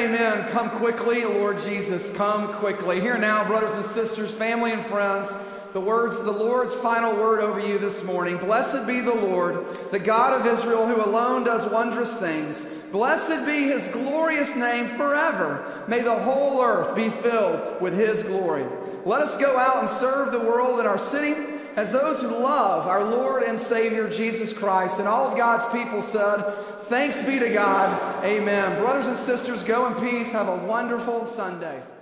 amen. Come quickly, Lord Jesus, come quickly. Here now, brothers and sisters, family and friends, the Lord's final word over you this morning. Blessed be the Lord, the God of Israel, who alone does wondrous things. Blessed be his glorious name forever. May the whole earth be filled with his glory. Let us go out and serve the world and our city as those who love our Lord and Savior Jesus Christ. And all of God's people said, thanks be to God. Amen. Brothers and sisters, go in peace. Have a wonderful Sunday.